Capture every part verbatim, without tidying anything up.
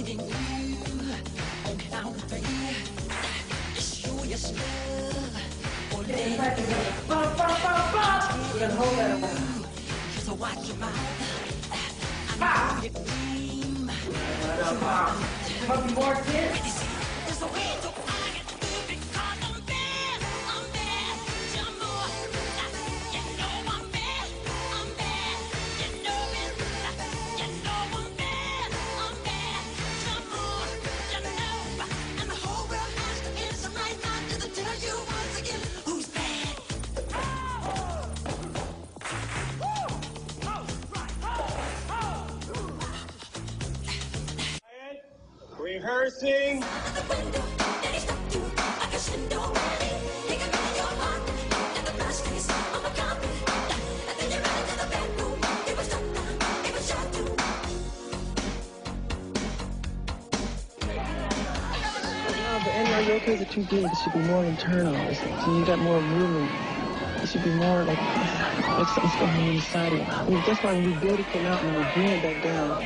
needing you on count of three. Show your love or let it be. So watch your mouth. I know your dream. Couple more kids. There's a way to I get through because I'm bad. I'm bad. Jumbo. You know I'm bad. I'm bad. You know it. You know I'm bad. I'm bad. Jumbo. You know. And the whole world has to answer right now to tell you once again who's bad. Rehearsing. But anyway, your kids are too big. It should be more internal. It's, so you got more room. It should be more like, like something's going on inside of you. I mean, that's why when we build it from out and we bring it back down.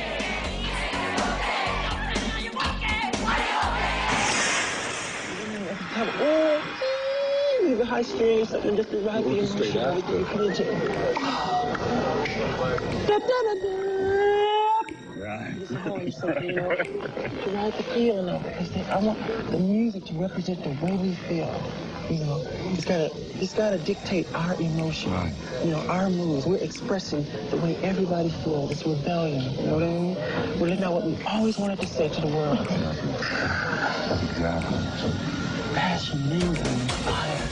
Have, oh, you have a high string, something just to ride the emotion. Everything you put into it. Da, da, da, da. Right. This is how I'm saying, you know, to ride the feeling of it. Because they, I want the music to represent the way we feel. You know, it's gotta, it's gotta dictate our emotion. Right. You know, our moods. We're expressing the way everybody feels. It's rebellion. You know what I mean? We're letting out what we always wanted to say to the world. Exactly. Passion, anger, fire.